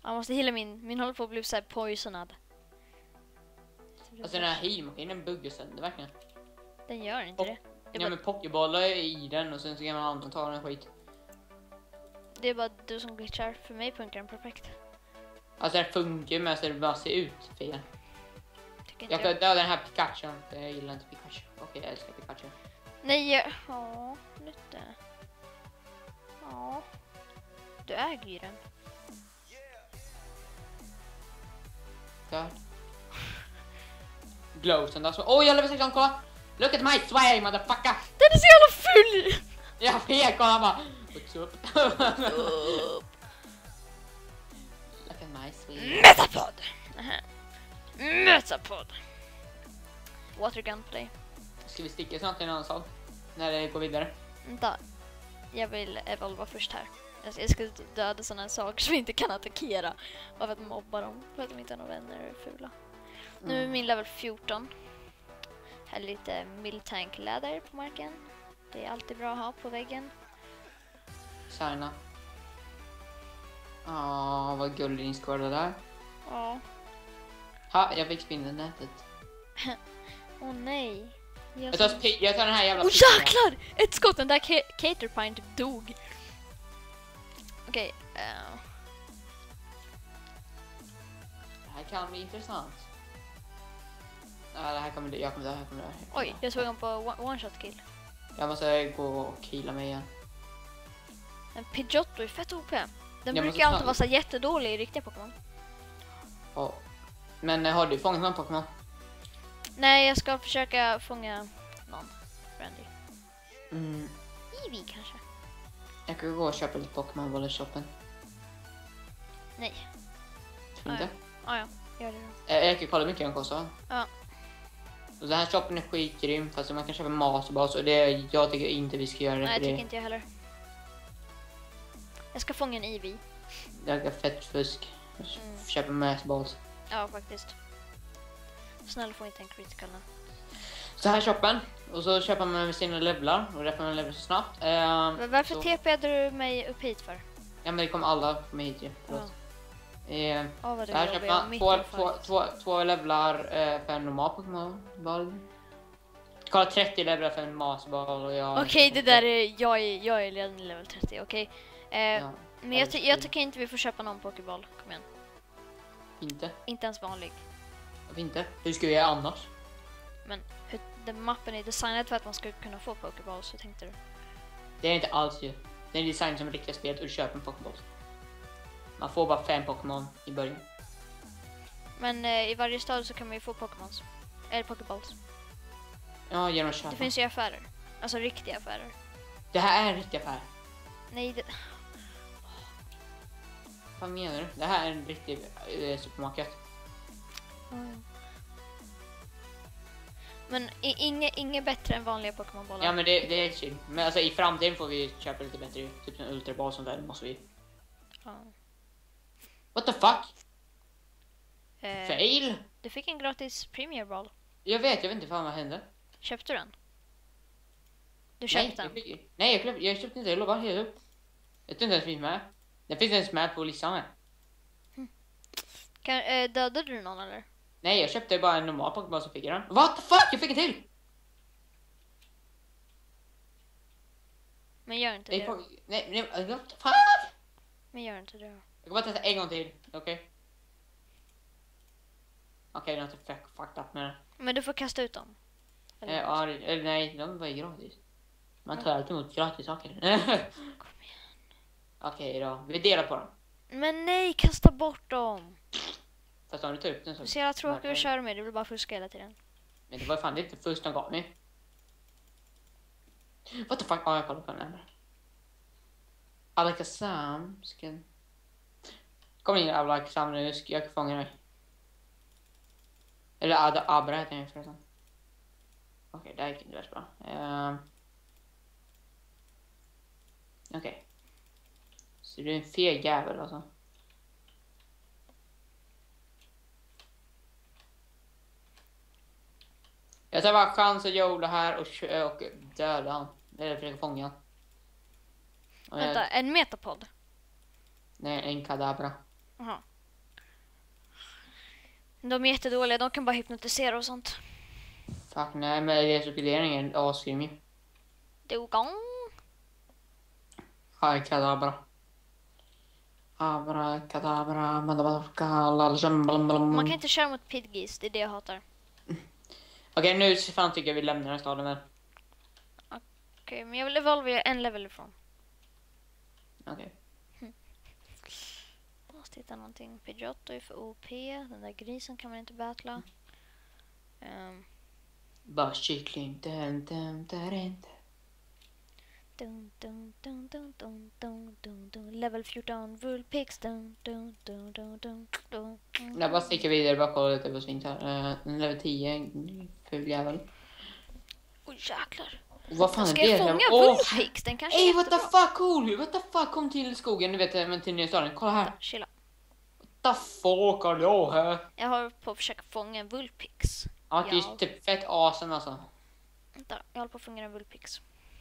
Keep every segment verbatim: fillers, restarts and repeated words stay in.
Jag måste hela min. Min håller på att bli så här poisonad. Alltså den här healmaskinen buggar sönder verkligen. Den gör inte det. Det är, Ja bara, men pokébollar är i den och sen så kan man använda ta den skit. det är bara du som glitchar. För mig funkar den perfekt. Alltså den funkar men alltså det bara ser ut fel. Tycker inte Jag jag. kan döda den här Pikachu. Jag gillar inte Pikachu. Okej, jag älskar Pikachu. Nej, jag... Ja, lite. Ja. Du äger ju den. Död. Glowsen där så. Åh, jag lever sexton, kolla! Look at my swag, motherfucker! Den är så jävla full! Jag vet, kolla bara. What's up? Look at my swag. Metapod! Nähä. Metapod! Watergun på dig. Ska vi sticka snart till en annan sak? När det går vidare. Vänta. Jag vill evolva först här. Alltså, jag ska döda sådana saker som vi inte kan attackera. Bara för att mobba dem. För att de inte har några vänner och är fula. Nu är Mm. min level fjorton. Här är lite miltank-läder på marken. Det är alltid bra att ha på väggen. Signa. Åh, vad gullig din skål där. Ja. Ha, jag fick spindelnätet. Åh oh, nej. Jag, Jag tar, spi- jag tar den här jävla Åh spinnen. jäklar! Ett skott, den där Ca- Caterpine typ dog. Okej. Okay, uh. Det här kan bli intressant. Ja, det här kommer jag kommer dö, jag kommer dö. Oj, jag såg honom på one- one-shot kill. Jag måste gå och killa mig igen. En Pidgeotto är fett O P. Den Jag brukar måste alltid ta- vara så jättedålig i riktiga Pokémon. Ja. Men eh, har du fångat någon Pokémon? Nej, jag ska försöka fånga någon. Brandy. Mm. Eevee kanske? Jag kan gå och köpa lite Pokémon i shoppen. Nej. Inte? Ah, ja, gör det då. Eh, Jag kan kolla hur mycket den kostar. Ja. Och den här shoppen är skitgrym. Fast man kan köpa Masterbas. Och det, jag tycker inte vi ska göra det. Nej, jag för tycker det, inte jag heller. Jag ska fånga en Eevee. det är fett fusk. Mm. Köpa Masterbas. Ja, faktiskt. Snälla få inte en critical nu. Så här shoppen. Och så köper man med sina levlar. Och därför man lever så snabbt. Eh, Men varför så, T P:ade du mig upp hit för? Ja men det kommer alla med hit ju. Förlåt. Eh, Åh, vad så du här jobbar köper jag man mitt två, i två, fight. två, två levlar eh, för en normal Pokémon. Ball. Kolla trettio levlar för en Masterball. Och jag... Okej, det där är... Jag är, jag är redan i level trettio, okej. Eh, Ja, men jag, ty- jag tycker inte vi får köpa någon Pokéball. Kom igen. inte. Inte ens vanlig. Varför inte? Hur ska vi göra annars? Men hur, den mappen är designad för att man ska kunna få Pokéball, så tänkte du. Det är inte alls ju. Det är design som riktiga spel och du köper en Pokéball. Man får bara fem Pokémon i början. Men eh, i varje stad så kan man ju få Pokémons. Eller Pokéballs. Ja, genom att köpa. Det finns ju affärer. Alltså riktiga affärer. Det här är en riktig affär. Nej, det... Vad menar du? Det här är en riktig eh, supermarket. Mm. Men i- inget inge bättre än vanliga Pokémonbollar. Ja men det, det är chill. Men alltså i framtiden får vi köpa lite bättre. Typ en ultraball som där måste vi. Ja. What the fuck? Eh, Fail? du fick en gratis Premier Ball. Jag vet, jag vet inte fan vad hände. Köpte du den? Du Nej, köpte jag, den? fick, nej jag, köpte, jag köpte inte, jag lovar helt upp. Jag tror inte ens finns med. Den finns ens med på listan med. Kan, eh, dödade du någon eller? Nej, jag köpte bara en normal Pokémon så fick jag den. What the fuck? Jag fick en till! Men gör inte Nej, det. po- Då. nej, nej, what the fuck? Men gör inte det. Då. Jag kommer bara testa en gång till, okej? Okay. Okej, okay, det är inte fucked up med det. Men du får kasta ut dem. Eller? Eh, ja, det- eller nej, de var ju gratis. Man tar alltid emot gratis saker. Kom igen. Okej då, vi delar på dem. Men nej, kasta bort dem. Fast om du tar upp den så... Du ser jag tråkigt Okej. att köra med. Du vill bara fuska hela tiden. Men det var fan inte först de gav mig. What the fuck? Ja, jag kollar på den här. Alakazam. Ska... Kom in Alakazam nu, ska jag fånga dig. Eller Ad Abra heter jag förresten. Okej, det här gick inte värst bra. Uh... Okej. Okay. Så du är en feg jävel alltså. Jag tar bara chans att jola här och, kö- och döda han. Eller försöka fånga han. Och jag- Vänta, en metapod. Nej, en kadabra. Jaha. De är jättedåliga, de kan bara hypnotisera och sånt. Fuck nej, men resupileringen är asgrym ju. Dogong. Kadabra. Abra, kadabra, madabarka, Man kan inte köra mot pidgeys, det är det jag hatar. Okej, nu så fan tycker jag vi lämnar den staden med. Okej, men jag vill evolvera en level ifrån. Okej. Jag måste hitta någonting. Pidgeotto är för O P. Den där grisen kan man inte battla. Um. Bara kyckling. Dun, dun, dun, dun. Dun, dun, dun, dun, dun, dun, dun, dun. Level fjorton, Vulpix. Dun, dun, dun, dun, dun, dun, dun. Jag bara sticker vidare, bara kolla lite på svint här. Uh, level tio, ful jävel. Oj, jäklar. Vad fan Ska är det? jag fånga Åh, Vulpix? Den kanske är ey, what the jättebra. fuck, cool! What the fuck, kom till skogen, du vet, men till nya staden. Kolla här. Vänta, chilla. What the fuck are you här? Jag har på att försöka fånga en Vulpix. Ja, det är Ja. typ fett awesome alltså. Vänta, jag håller på att fånga en Vulpix.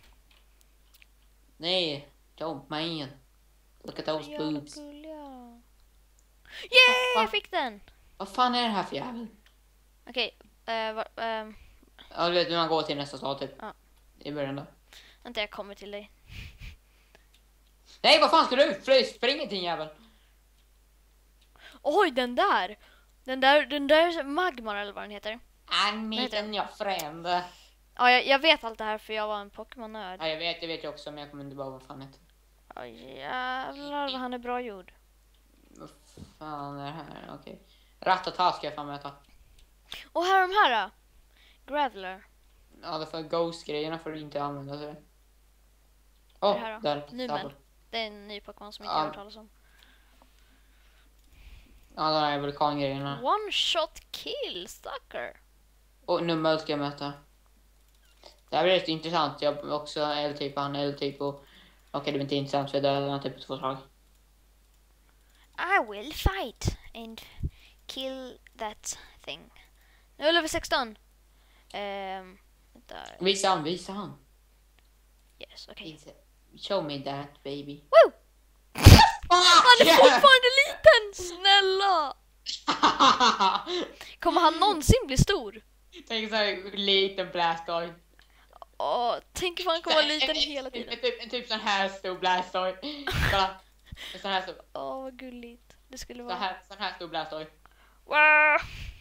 Nej, don't man. Look at those Jävla boobs. gulliga. Yeah, jag fick den! Vad fan är det här för jävel? Okej, eh, va- ehm, Ja, du vet hur man går till nästa stad typ. Ja. I början då. vänta, jag kommer till dig. Nej, vad fan ska du? Fly, spring inte din jävel. Oj, den där! Den där, den där Magmar eller vad den heter. I'm heter meeting your friend. Ja, Ja, jag, jag vet allt det här för jag var en Pokémon-nörd. jag vet, det vet jag också, men jag kommer inte bara vad fan heter. Oj, jävlar vad han är bra gjord. Vad fan är det här? Okej. Ratata ska jag fan möta. Och här är de här då. Graveler. Ja, det för Ghost-grejerna får du inte använda sig. Åh, det här då? där. Numen. Stabber. Det är en ny Pokémon som inte Ja. jag har hört talas om. Ja, de här vulkangrejerna. One shot kill, sucker. Och Nummel ska jag möta. Det här blir lite intressant. Jag är också L-typ, han är L-typ och... Okej, det är inte intressant för det är han typ två slag. I will fight and kill that thing. Nu är level sexton. Ehm, vänta. Visa han, visa han. Yes, okej. Visa. Show me that, baby. Woo! Ah, Han är fortfarande liten! Snälla! Kommer han någonsin bli stor? Tänk så här liten Blastoise. Åh, tänk ifall han kommer vara liten hela En, tiden. en, typ, en typ sån här stor Blastoise. Kolla. En sån här stor. Åh, vad gulligt. Det skulle Så vara... här, sån här stor Blastoise. Wow!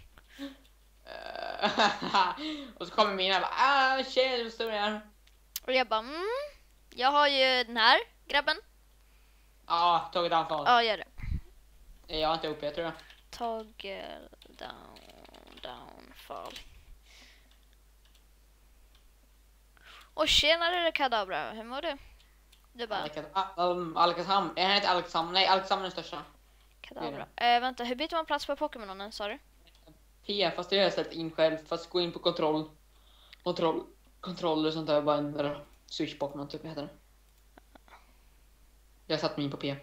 Uh, och så kommer mina och bara, ah shit, vad stor är han? Och jag bara, mm, jag har ju den här grabben. Ja, tagit anfall. Ja, gör det. Jag har inte upp, jag tror jag. Toggle down, downfall. Och tjenare Kadabra, hur mår du? Du bara, Um, Alakazam, är han inte Alakazam? Nej, Alakazam är den största. Kadabra. Eh, vänta, hur byter man plats på Pokémonen, sa du? P, fast det har jag sett in själv. Fast gå in på kontroll. Kontroll. Kontroller och sånt där. Bara en switch Pokémon typ heter det. Jag satt mig in på P.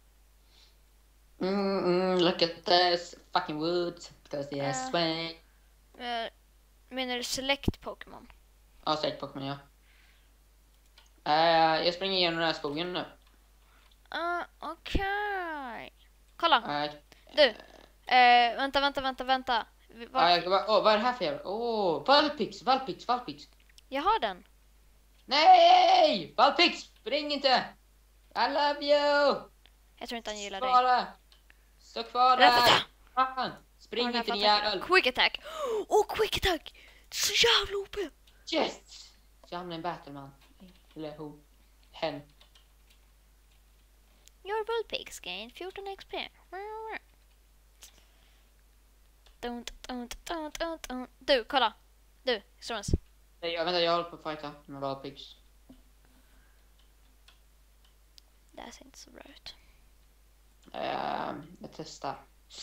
Mm, mm, look at this fucking woods. Because they are Uh. sway. Eh, menar du select Pokémon? Ja, säkert Pokémon, ja. Uh, jag springer igenom den här skogen nu. Ah, okej. Kolla, Uh, du. Eh, vänta, vänta, vänta, vänta. Var... uh, jag, oh, vad är det här för jävla? Åh, oh, Valpix, Valpix, Valpix. Jag har den. Nej! Valpix, spring inte! I love you! Jag tror inte han gillar dig. Kvar Stå kvar Ratata! där! Fan, spring Har den här inte din för attacker? jävel! Quick attack! Åh, oh, quick attack! Så jävla O P! Yes! Jag hamnar i en battleman. Eller hon. Hen. Your Vulpix gained fjorton X P. Don't, don't, don't, don't, don't. Du, kolla. Du, Ströms. Nej, jag, vänta, jag håller på att fighta med Valpix. Det här ser inte så bra ut. Uh, jag testar.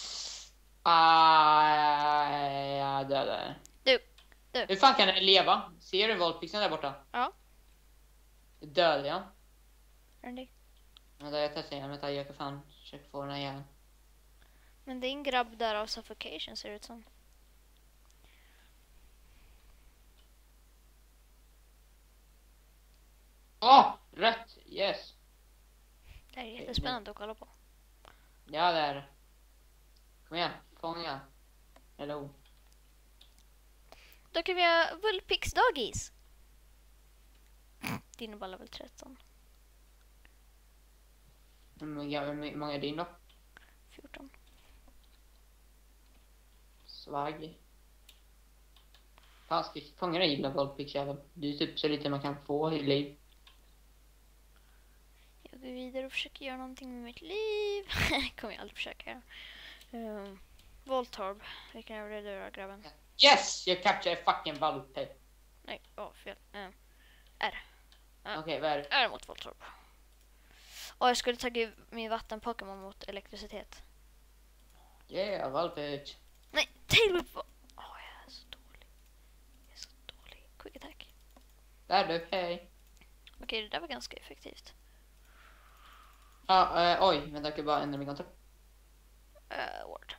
Ah, jag dödade. Du, du. Hur fan kan den leva? Ser du Valpixen där borta? Ja. Dödade jag? Är det? Vänta, jag testar igen. Vänta, jag kan fan försöka få den här igen. Men det är en grabb där av suffocation ser det ut som. Åh! Oh, rätt! Yes! Det här är jättespännande att kolla på. Ja, det är det. Kom igen, fånga. Eller hon. Då kan vi ha Vulpix dagis. Din balla väl tretton. Hur många, hur många är din då? fjorton. Svag. Fan, ska vi fånga den gilla Vulpix jävel? Det är typ så lite man kan få i liv. Jag går vidare och försöker göra någonting med mitt liv. Kommer jag aldrig försöka göra. Um, Voltorb. Vilken är det då, grabben? Yes! Jag capture fucking Vulpix. Nej, åh, fel. Um, R. Okej, okay, vad är det? R mot Voltorb. Och jag skulle tagit min vatten-Pokémon mot elektricitet. Yeah, Vulpix. Nej, Tailwhip. Åh, oh, jag är så dålig. Jag är så dålig. Quick attack. Där du, hej. Okej, det där var ganska effektivt. Ja, eh, oj, men jag kan bara ändra min kontroll. Uh, word.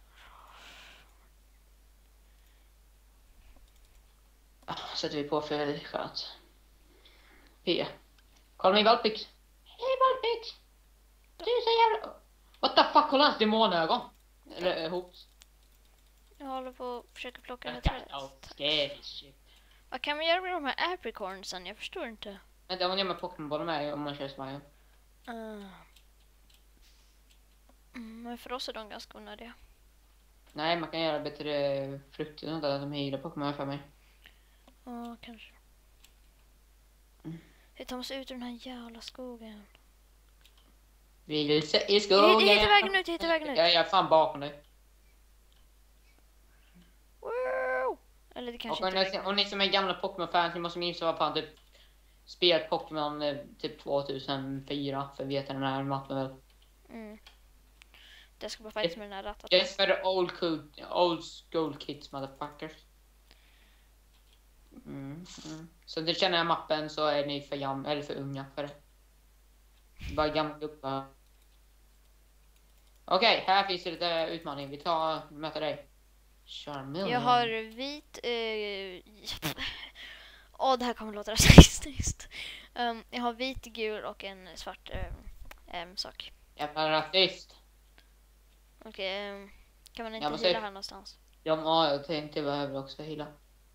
Ah, sätter vi på för det är skönt. P. Kolla min Vulpix. Hej Vulpix! Du är så jävla... What the fuck, kolla hans demonögon. Eller hot. Jag håller på att försöka plocka det That's trädet. no scary shit. Vad kan man göra med de här apricornsen? Jag förstår inte. Men det man gör med Pokémon med om man kör Smile. Uh. Mm, men för oss är de ganska onödiga. Nej, man kan göra bättre frukter och sånt där som healar Pokémon för mig. Ja, uh, kanske. Mm. Hur tar man sig ut ur den här jävla skogen? Vilse i skogen. Jag hittar vägen ut, jag hittar vägen ut. Jag är fan bakom dig. Wow! Eller det kanske Och inte ni, och ni som är gamla Pokémon-fans, ni måste minst vara fan typ spelat Pokémon eh, typ två tusen fyra för att veta den här mappen väl. Mm. Det ska bara fightas med den här rattat. Just för the old, cool, old school kids motherfuckers. Mm, mm. Så om du känner den här mappen så är ni för gamla eller för unga för det. Bara gamla gubbar. Okej, okay, här finns det lite utmaning. Vi tar möter dig. Charmeleon. Jag har vit... Åh, uh... oh, det här kommer låta rasistiskt. Um, jag har vit, gul och en svart um, um, sak. Jävla rasist. Okej, okay, um, kan man inte Ja, hila säg... här någonstans? Ja, jag tänkte jag behöver också hila.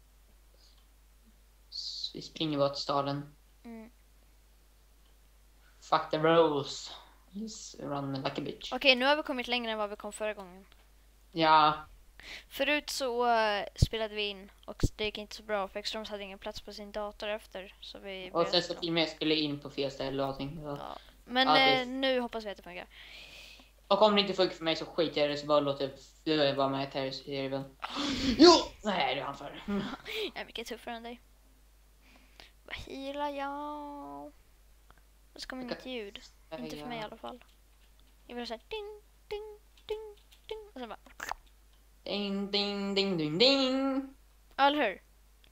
Vi springer bara till staden. Mm. Fuck the rules. Just run like a bitch. Okej, okay, nu har vi kommit längre än vad vi kom förra gången. Ja. Förut så uh, spelade vi in och det gick inte så bra för Extrems hade ingen plats på sin dator efter. Så vi och sen så till och med skulle in på fel ställe och allting. Ja. Men ja, uh, nu hoppas vi att det funkar. Och om det inte funkar för mig så skiter jag det så bara låter du vara med här så är det väl. Jo! Nej, det är han för. Jag är mycket tuffare än dig. Vad healar jag? Det ska inget ljud. Inte för mig i alla fall. Jag vill säga ding, ding, ding, ding. Och sen bara... Ding, ding, ding, ding, ding. Ja, eller hur?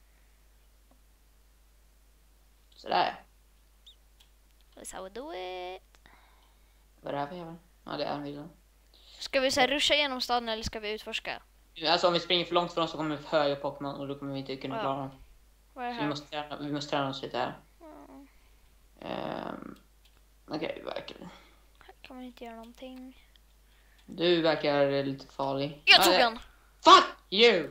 Sådär. That's how we do it. Vad är det här för jävel? Ja, det är en video. Ska vi så här ruscha igenom staden eller ska vi utforska? Alltså om vi springer för långt från så kommer vi få höga Pokémon och då kommer vi inte kunna Ja. klara dem. Vad är det Så vi här? måste träna, vi måste träna oss lite här. Mm. Um, Okej, okay, verkligen. Här kan man inte göra någonting. Du verkar lite farlig. Jag tog ah, den! Fuck you!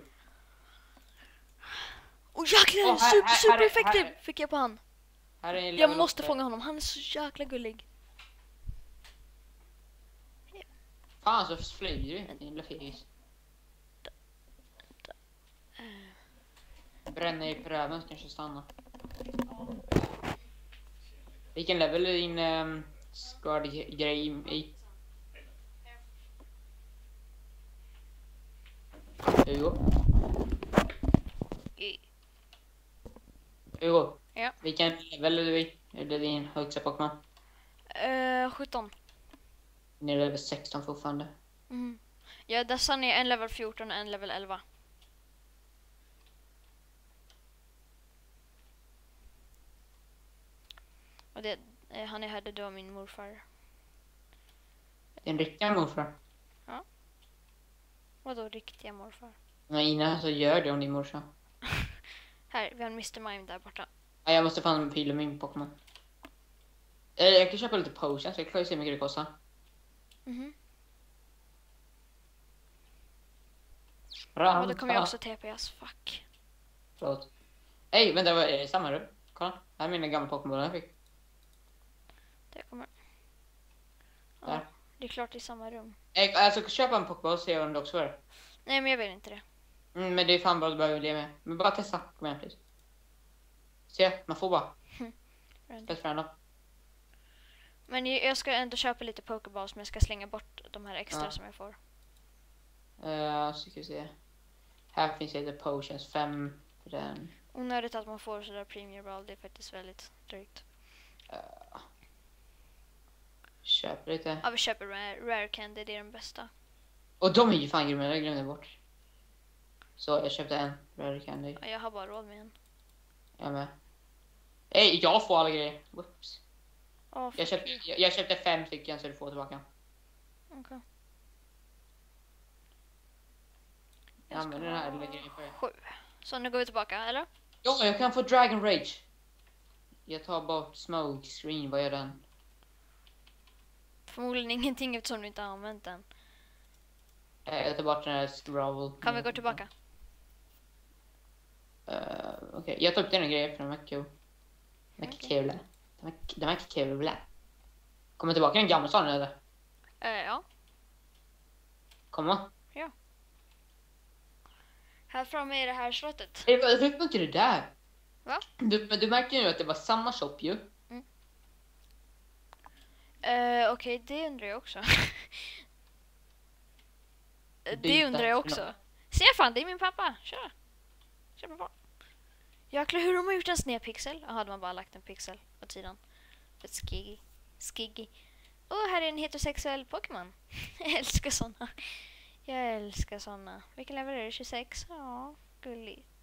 Åh oh, jäklar, oh, här, super, här, super här, effektiv här. fick jag på han. Här är en Jag level måste åtta. fånga honom, han är så jäkla gullig. Fan så flyger du, din lilla fegis. Bränner i pröven så kanske stanna. Vilken level är din um, skadegrej i? Hugo? I. Hugo? Ja. Vilken level är du i? Är det din högsta Pokémon? Uh, sjutton. Ni är level sexton fortfarande. Mm. Ja, dessa är en level fjorton och en level elva. Och det, eh, han är här, det var min morfar. En riktig morfar. Vadå riktiga morfar? Men innan så gör det om din morsa. Här, vi har en mister Mime där borta. Ja, jag måste fan pila min Pokémon. Eh, Jag kan köpa lite potions, så jag kan ju se hur mycket det kostar. Mhm. Ja, då kommer jag också T P S. Fuck. Förlåt. Ej, men det var i samma rum. Kolla, här är mina gamla Pokémon jag fick. Det kommer. Ja, Där. det är klart i samma rum. Ej, alltså köpa en Pokémon och se om det också är. Nej, men jag vill inte det. Mm, men det är fan bra att börja det med. Men bara testa. Kom igen, please. Se, man får bara. Bäst för ändå. Men jag jag ska ändå köpa lite Pokéballs, men jag ska slänga bort de här extra Ja. som jag får. Uh, så ska vi se. Här finns lite potions. Fem för den. Onödigt att man får sådär Premier Ball, det är faktiskt väldigt drygt. Uh, köp lite. Ja, vi köper Rare, rare Candy, det är den bästa. Och de är ju fan grymma, jag glömde bort. Så jag köpte en Rare Candy. Ja, jag har bara råd med en. Jag med. Ej, jag får alla grejer. Whoops. Oh, Jag köpte, jag, jag köpte fem stycken så du får tillbaka. Okay. Jag använder den här lilla grejen för det. Sju. Så nu går vi tillbaka, eller? Ja, jag kan få Dragon Rage. Jag tar bort Smoke Screen, vad gör den? Förmodligen ingenting eftersom du inte har använt den. Eh, Jag tar bort den här Scroll. Kan vi gå tillbaka? Uh, Okej, okay. Jag tar upp den här grejen för den var cool. Den är Okej. kul. Den är, den är kul. Kommer tillbaka en gammal sån eller? Uh, ja. Komma. Här framme är det här slottet. Ey, vad fick inte det där? Va? Du, men du märkte ju att det var samma shop ju. Mm. Uh, Okej, okay, det undrar jag också. det Byta undrar jag också. Stefan, det är min pappa. Kör. Kör på. Jäklar, hur har man gjort en snedpixel? Jaha, hade man bara lagt en pixel åt sidan. För skiggy. Skiggy. Åh, oh, här är en heterosexuell Pokémon. Jag älskar såna. Jag älskar såna. Vilken level är det? tjugosex? Ja, gulligt.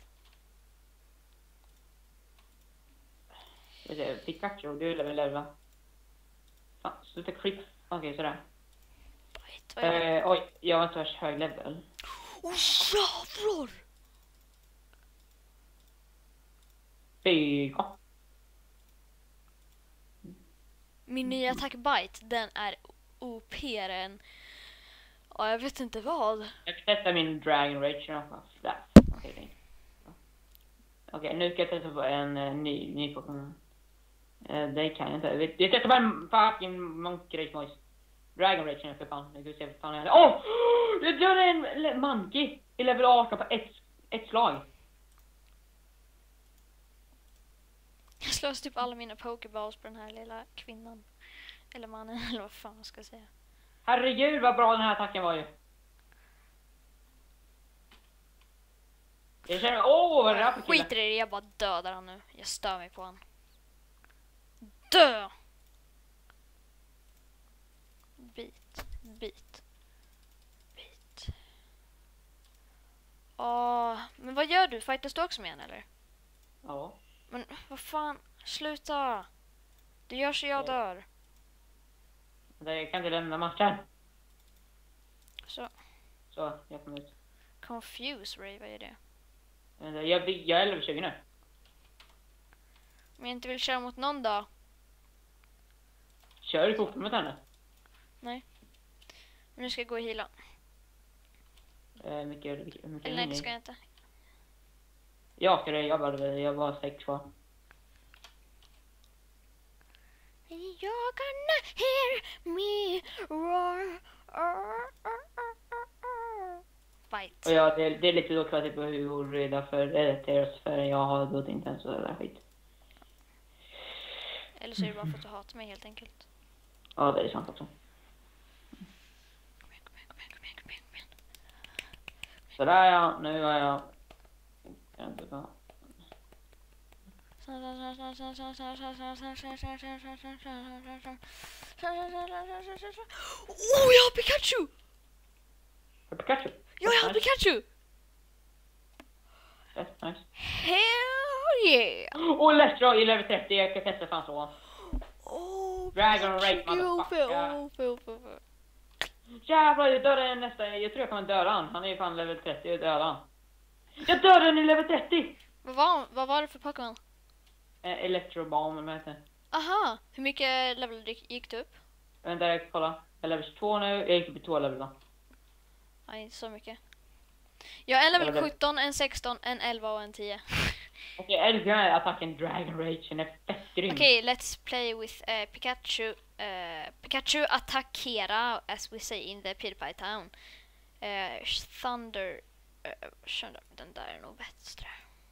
Pikachu, du är level elva. Fan, sluta klick. Okej, okay, sådär. Bite, vad är det? Eh, oj, jag var inte värst hög level. Åh, oh, jävlar! Fyra. Min nya attack Bite, den är O P-are än... Ja, jag vet inte vad. Jag ska testa min Dragon Rage. Okej, okay, okay, nu ska jag testa på en uh, ny, ny Pokémon. Uh, det kan jag inte. Vi, vi testar bara en fucking Monkey Rage Moise. Dragon Rage är för fan. Nu ska vi se vad fan är det. Åh! Oh! Jag dör en Monkey i level arton på ett, ett slag. Jag slår typ alla mina Pokéballs på den här lilla kvinnan. Eller mannen, eller vad fan man ska säga. Herregud vad bra den här attacken var ju. Jag känner, åh oh, vad det skiter i det, jag bara dödar han nu. Jag stör mig på han. Dö! Bit, bit, bit. Åh, men vad gör du? Fightas du också med han eller? Ja. Men vad fan, sluta. Du gör så jag dör. Jag kan inte lämna matchen. Så. Så, jag kommer ut. Confuse Ray, vad är det? Jag, jag är level tjugo nu. Men jag inte vill köra mot någon då. Kör du fort mot henne? Nej. Men nu ska jag gå och heala. Eh, mycket, mycket, mycket Eller nej, det ska jag inte. Jag ska det, jag bara, jag var sex kvar. You're gonna hear me roar. Fight. Och ja, det, det är lite oklart på hur redan för relateras för jag har då inte ens sådär skit. Eller så är det bara för att du hatar mig helt enkelt. Ja, det är sant också. Kom igen, kom igen, kom igen, kom igen, kom igen, kom igen. Sådär ja, nu har jag... Jag inte bra. Oh, jag har Pikachu! Har Pikachu? Ja, jag har Pikachu! That's nice. Hell yeah! Och Lestro i level trettio, jag ska testa fan så. Oh, Dragon Rage, motherfucker. Jävlar, jag dödade nästa. Jag tror jag kommer döda han. Han är ju fan level trettio, jag dödade han. Jag dödade den i level trettio! Vad var, vad var det för Pokémon? Eh, Electrobomb, vad heter det? Aha, hur mycket level gick du upp? Vänta, jag kolla. Jag är level tjugotvå nu, jag gick upp i två level då. Nej, inte så mycket. Jag har en level Eller- sjutton, en sexton, en elva och en tio. Okej, jag älskar den här attacken Dragon Rage. Den är fett grym. Okej, let's play with uh, Pikachu. Uh, Pikachu attackera, as we say in the PewDiePie town. Uh, thunder... Uh, kör, den där är nog bättre.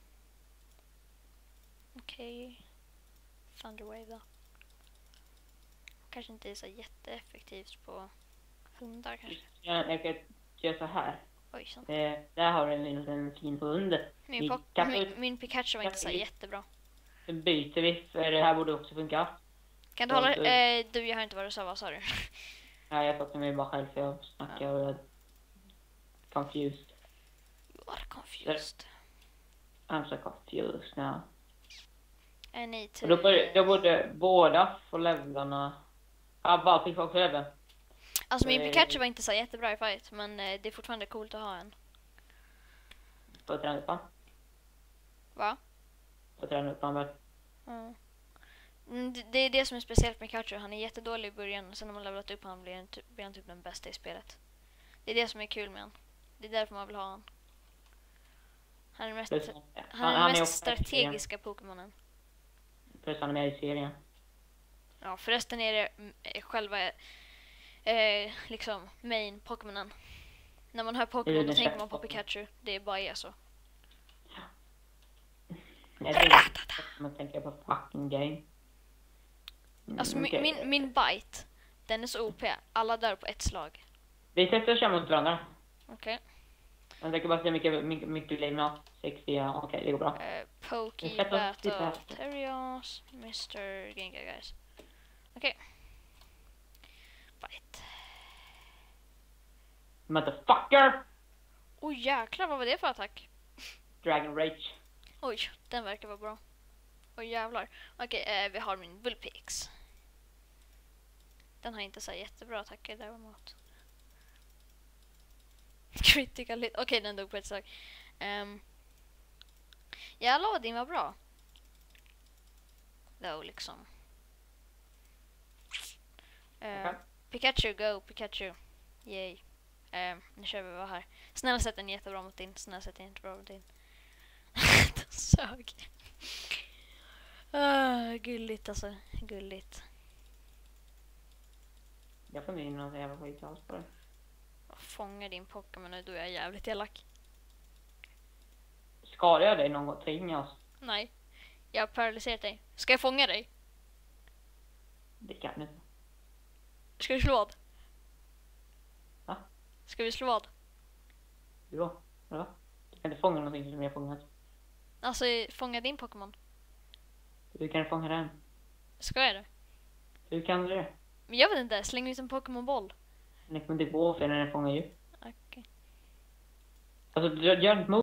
Okej. Okay. Thunderwave då. Kanske inte är så jätteeffektivt på hundar kanske. Jag, jag kan göra så här. Oj, sånt. Eh, där har du en liten fin hund. Min, Vi po- kan- min, min Pikachu var inte så kan- jättebra. Så byter vi, för det här borde också funka. Kan du Ja, hålla... så- Eh, du, jag hör inte vad du sa. Vad sa du? Nej, jag pratar med mig bara själv för jag snackar och jag är confused. You are confused. I'm so confused now. I need to... Och då, borde, då borde båda få levlarna... Ja, bara fick också leveln. Alltså min Eh. Pikachu var inte så jättebra i fight, men eh, det är fortfarande coolt att ha en. Får jag träna upp han? Va? Får jag träna upp han väl? Mm. Mm, det- Det är det som är speciellt med Pikachu. Han är jättedålig i början, och sen när man levlat upp han blir han, typ, blir han typ den bästa i spelet. Det är det som är kul med han. Det är därför man vill ha han. Han är den mest, Plus, han är den mest också med i serien. strategiska Pokémonen. Plus han är med i serien. Ja, förresten är det mm, eh, själva eh, liksom main Pokémonen. När man hör Pokémon Det är då den tänker man bästa på Pikachu. Det är bara är så. Jag tänker, man tänker på fucking game. Mm, Alltså min, okej. min, min bite, den är så O P. Alla dör på ett slag. Vi sätter oss mot varandra. Okej. Jag tänker bara se mycket, mycket, mycket liv nu. sextio, ja, okej, det går bra. Okay. Uh, Pokey Vi sätter oss Battle här. Terios, mister Gengar guys. Okej. Bite. Motherfucker! Oj jäklar, vad var det för attack? Dragon Rage. Oj, den verkar vara bra. Oj jävlar. Okej, eh, vi har min Bullpix. Den har inte så jättebra attacker däremot. Critical hit. Okej, den dog på ett slag. Um, ja, Aladdin var bra. Då liksom. Uh, Okej. Pikachu, go Pikachu. Yay. Um, nu kör vi vad här. Snälla sätt den jättebra mot din. Snälla sätt den jättebra mot din. Den sög. Ah, gulligt alltså. Gulligt. Jag får in någon jävla skit alls på det. Fånga din Pokémon nu, då är jag jävligt elak. Skadar jag dig någon gång? Tvingas? Nej. Jag har paralyserat dig. Ska jag fånga dig? Det kan du inte. Ska vi slå vad? Va? Ska vi slå vad? Jo, ja. Du kan inte fånga någonting som jag har fångat. Alltså, fånga din Pokémon. Hur kan du fånga den? Ska jag det? Hur kan du det? Men jag vet inte, släng ut en Pokémon-boll. Den kommer inte gå för den är fångar ju. Okej. Alltså, gör inte